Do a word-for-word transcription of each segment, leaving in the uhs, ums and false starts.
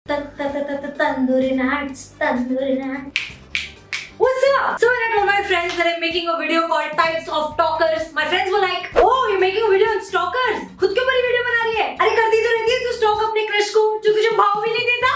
Tandoori nuts, tandoori nuts. What's up? So when I told my friends that I'm making a video called Types of Stalkers, my friends were like, "Oh, you're making a video on stalkers? खुद के ऊपर ही video बना रही है? अरे करती तो रहती है तू स्टॉक अपने क्रश को जो तुझे भाव भी नहीं देता."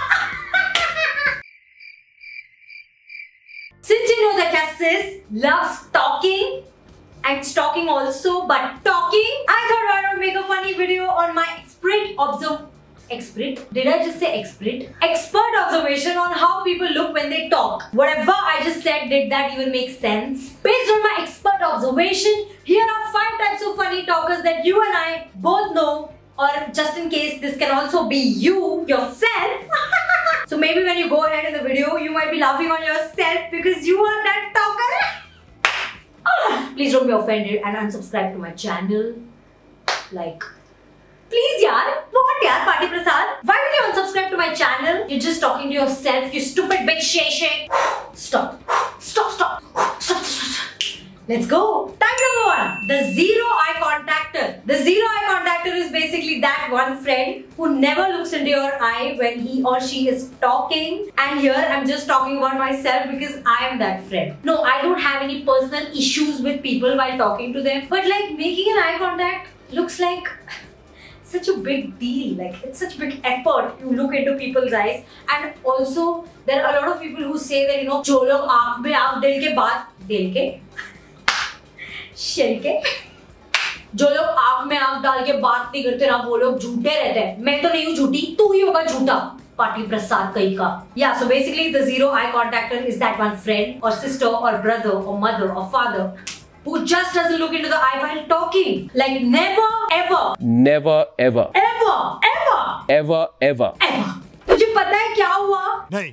Since you know that Cassis loves talking and stalking also, but talking, I thought why not make a funny video on my expert observe. Expert? Did I just say expert? Expert observation on how people look when they talk. Whatever I just said, did that even make sense? Based on my expert observation, here are five types of funny talkers that you and I both know, or just in case this can also be you yourself. So maybe when you go ahead in the video, you might be laughing on yourself because you are that talker. Please don't be offended and unsubscribe to my channel. Like, please yaar, what yaar, Party Prasad? Why will you unsubscribe to my channel? You're just talking to yourself, you stupid bitch Shay Shay. Stop. Stop, stop. Stop, stop, stop. Let's go. Type number one, the zero eye contactor. The zero eye contactor is basically that one friend who never looks into your eye when he or she is talking. And here I'm just talking about myself because I am that friend. No, I don't have any personal issues with people while talking to them. But like making an eye contact looks like such a big deal. Like it's such big effort. You look into people's eyes, and also there are a lot of people who say that you know जो लोग आँख में आँख डाल के बात डाल के शेल के जो लोग आँख में आँख डाल के बात नहीं करते ना वो लोग झूठे रहते हैं. मैं तो नहीं हूँ झूठी, तू ही होगा झूठा. Party Prasad कहीं का. Yeah, so basically the zero eye contactor is that one friend or sister or brother or mother or father who just doesn't look into the eye while talking. Like never ever. Never ever. Ever. Ever. Ever ever. Ever. तुझे पता है क्या हुआ? नहीं.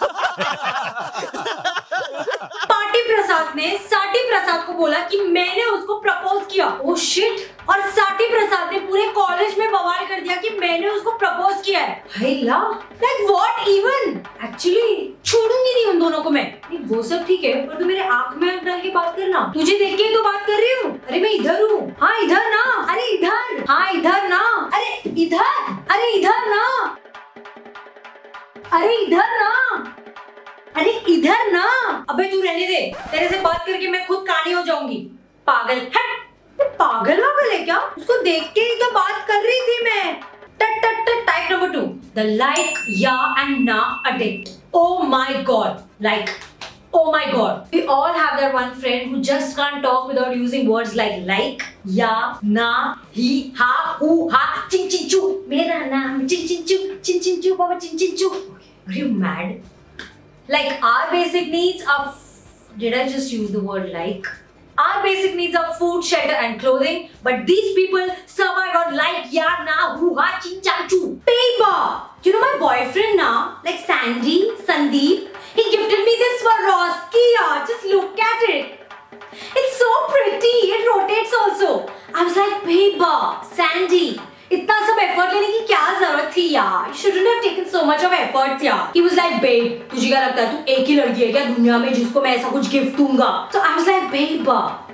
Party प्रसाद ने साटी प्रसाद को बोला कि मैंने उसको प्रपोज किया. Oh shit. और साटी प्रसाद ने पूरे कॉलेज में बवाल कर दिया कि मैंने उसको प्रपोज किया है. हैला. Like what even? Actually छोड़ूंगी नहीं उन दोनों को मैं. नहीं वो सब ठीक है पर तू मेरे आँख में आँख डाल के बात करना. तुझे देख के तो बात कर रही हूँ. अरे मैं इधर हूँ. हाँ इधर ना. अरे इधर. हाँ इधर ना. अरे इधर. अरे इधर ना. अरे इधर ना. अरे इधर ना. अबे तू रहने दे. तेरे से बात करके मैं खुद कानी हो जाऊंगी. पागल. हट. पागल वागल है क्या? उसको देख के ही तो बात कर रही थी मैं. टट टट टट. Type number two, the like, yeah and nah addict. Oh my god. Like, oh my god. We all have that one friend who just can't talk without using words like like, yeah, nah, he, ha, hu, ha, chin chin chu. Mera naam chin chin chu, chin chin chu, baba chin chin chu. Are you mad? Like our basic needs are. Did I just use the word like? Our basic needs are food, shelter and clothing, but these people survive on like, yeah, nah, hoo, ha, chin, chan, chu. Paper! You know my boyfriend now, like Sandy, Sandeep, he gifted me this Swarovski. Just look at it. It's so pretty. It rotates also. I was like, paper, Sandy. इतना सब effort लेने की क्या जरूरत थी यार? You shouldn't have taken so much of efforts यार. He was like, babe, तुझे क्या लगता है तू एक ही लड़की है क्या दुनिया में जिसको मैं ऐसा कुछ गिफ्ट दूंगा? So I was like, babe,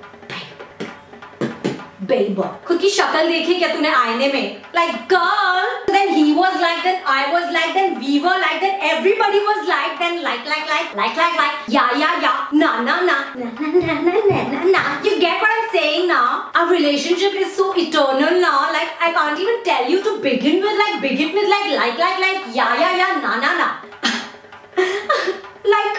babe, खुद की शक्ल देखी क्या तूने आईने में? Like girl. Then he was like, then I was like, then we were like, then everybody was like, then like, like, like, like, like, like, yeah, yeah, yeah, na, na, na, na, na, na, na, na, na, na. You get what I'm saying now? Our relationship is so eternal now. Like I can't even tell you to begin with. Like begin with like, like, like, like, yeah, yeah, yeah, na, na, na. Like,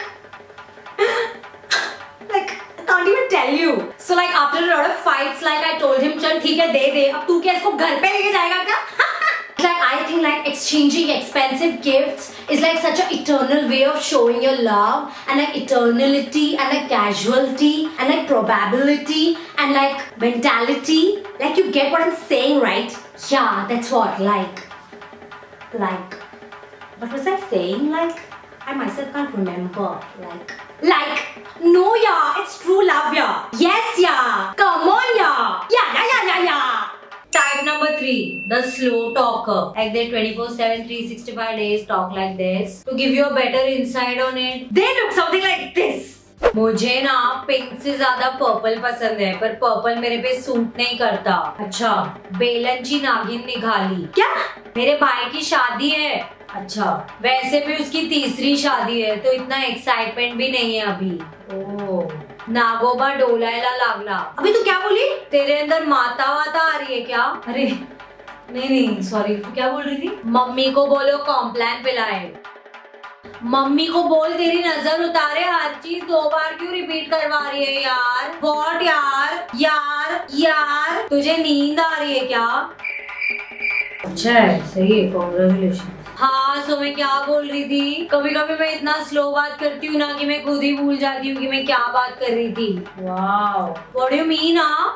like. Can't even tell you. So like after a lot of fights, like I told him, चल ठीक है दे दे. अब तू क्या इसको घर पे लेके जाएगा क्या? Like I think like exchanging expensive gifts is like such an eternal way of showing your love, and like eternality and like casualty and like probability and like mentality. Like you get what I'm saying, right? Yeah, that's what like, like. What was I saying? Like. I myself can't remember. Like, like, no, yeah, it's true love, yeah. Yes, yeah. Come on, yeah. Yeah, yeah, yeah, yeah, yeah. Type number three, the slow talker. Like they twenty-four seven, three hundred sixty-five days talk like this. To give you a better insight on it, they look something like this. मुझे ना pink से ज्यादा purple पसंद है, पर purple मेरे पे suit नहीं करता। अच्छा, बेलंची नागिन निकाली क्या? मेरे भाई की शादी है। अच्छा, वैसे भी उसकी तीसरी शादी है, तो इतना एक्साइटमेंट भी नहीं है अभी। ओह, नागोबा डोलायला लागला। अभी तू क्या बोली? तेरे अंदर माता वाता आ रही है क्या? अरे नहीं नहीं सॉरी, तू क्या बोल रही थी? मम्मी को बोलो कॉम्प्लान पिलाए। मम्मी को बोल तेरी नजर उतारे, हर चीज दो बार क्यों रिपीट करवा रही है यार? व्हाट यार यार यार, तुझे नींद आ रही है क्या? अच्छा है, सही है, कांग्रेचुलेशन। हाँ, सो मैं क्या बोल रही थी? कभी कभी मैं इतना स्लो बात करती हूँ ना कि मैं खुद ही भूल जाती हूँ कि मैं क्या बात कर रही थी। Wow, what do you mean? हाँ,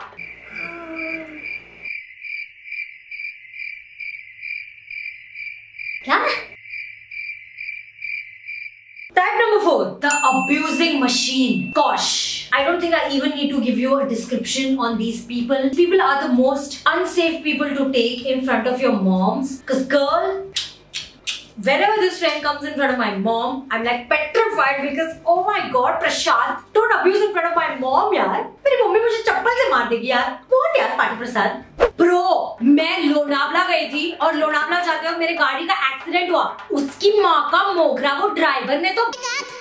क्या? Type number four, the abusing machine. Gosh, I don't think I even need to give you a description on these people. People are the most unsafe people to take in front of your moms. Cause girl, whenever this friend comes in front of my mom, I'm like petrified because oh my god, Prashant, don't abuse in front of my mom यार. मेरी mummy मुझे चप्पल से मार देगी यार. What यार party प्रसाद? Bro, मैं लोनावला गई थी और लोनावला जाते वक्त मेरे गाड़ी का एक्सीडेंट हुआ। उसकी माँ का मोगरा, वो ड्राइवर ने तो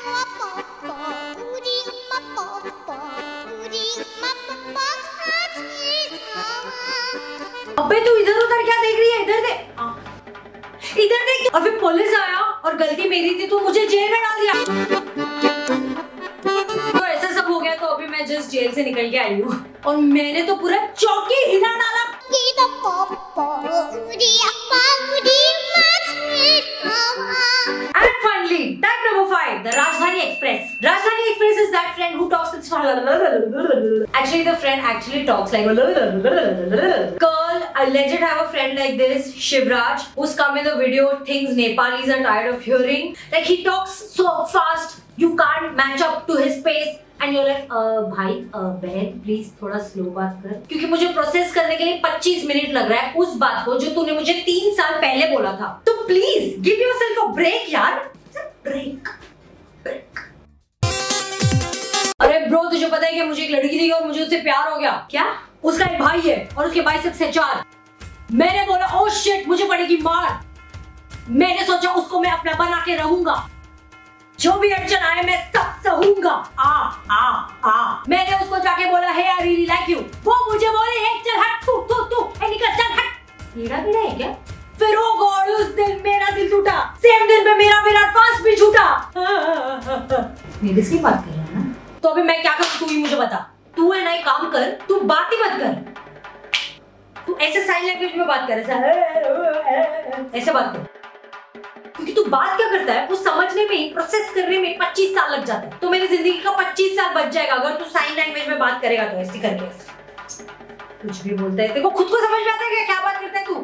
अबे तू इधर उधर क्या देख रही है? इधर देख, इधर देख। और फिर पुलिस आया और गलती मेरी थी तो मुझे जेल में डाल दिया। तो ऐसा सब हो गया, तो अभी मैं जस्ट जेल से निकल के आई हूँ और मैंने तो पूरा चौकी हिला डाला। And finally, type number five, the Rajdhani Express. Rajdhani Express is that friend who talks with actually the friend actually talks like girl. I legit have a friend like this, Shivraj, who's come in the video, things Nepalis are tired of hearing. Like he talks so fast, you can't match up to his pace. And you're like, भाई बहन please थोड़ा slow बात कर, क्योंकि मुझे process करने के लिए पच्चीस मिनट लग रहा है उस बात को जो तूने मुझे तीन साल पहले बोला था। तो please give yourself a break यार, ब्रेक ब्रेक। अरे ब्रो, तुझे पता है कि मुझे एक लड़की थी और मुझे उससे प्यार हो गया। क्या? उसका एक भाई है और उसके बाइसेप्स है चार। मैंने बोला ओह शिट, मुझे पड़ेगी मार। मैंने सोचा उसको मैं अपना बना के रहूंगा, जो भी अड़चन आए मैं सब सहूंगा। आ आ आ मैंने उसको जाके बोला hey I really like you. वो मुझे बोले हे चल हट, तू तू तू ए निकल चल हट। तेरा तेरा है क्या? फिर ओ गॉड, उस दिन मेरा दिल टूटा। सेम दिन पे मेरा विराट फास्ट भी छूटा। मेरे से बात कर रहा है ना, तो अभी मैं क्या करूं? तू ही मुझे बता। तू है ना, एक काम कर, तू बात ही मत कर, तू ऐसे साइन लैंग्वेज में बात कर, ऐसा ऐसे बात कर, क्योंकि तू बात क्या करता है वो समझने में, प्रोसेस करने में पच्चीस साल लग जाता है। तो मेरी जिंदगी का पच्चीस साल बच जाएगा अगर तू साइन लैंग्वेज में बात करेगा। तो ऐसे करके कुछ भी बोलता है, देखो खुद को समझ में आता है क्या क्या बात करता है तू?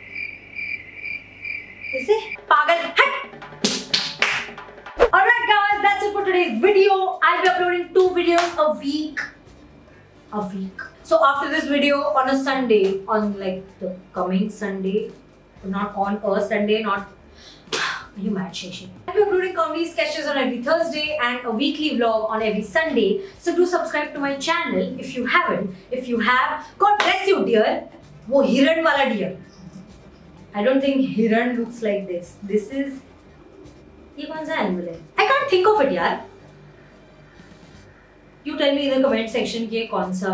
ऐसे पागल हट। Alright guys, that's it for today's video. I'll be uploading two videos a week. A week. So after this video on a Sunday, on like the coming Sunday, not on a Sunday, not Are you mad, Shashi? I'll be uploading comedy sketches on every Thursday and a weekly vlog on every Sunday. So do subscribe to my channel if you haven't. If you have, God bless you, dear. वो हिरण वाला deer. I don't think हिरण looks like this. This is, ये कौन सा animal है? I can't think of it, यार. You tell me in the comment section कि ये कौन सा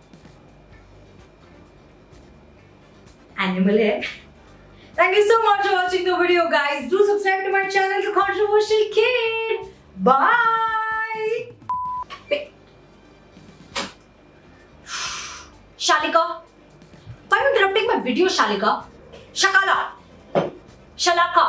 animal है. Thank you so much for watching the video, guys. Do subscribe to my channel, The Controversial Kid. Bye. Shalika, why are you interrupting my video, Shalika? Shakala, Shalaka.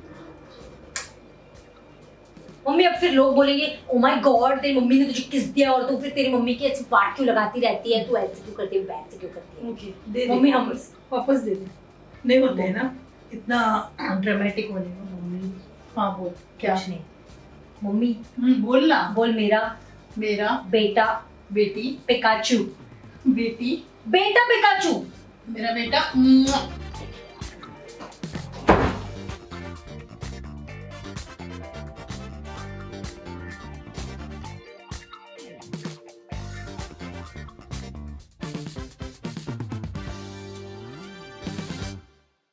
Mummy, अब फिर लोग बोलेंगे oh my god, तेरी mummy ने तुझे किस दिया और तू फिर तेरी मम्मी की ऐसी बात क्यों लगाती रहती है, तू ऐसे क्यों करती है, वैसे क्यों करती है? ओके, दे दे मम्मी, हम वापस दे दे। नहीं होते है ना इतना ड्रामेटिक होने का। मम्मी हाँ बोल। क्या? कुछ नहीं मम्मी। बोल ना, बोल। मेरा मेरा बेटा बेटी पिकाचू। बेटी बेटा पिकाचू। मेरा बेटा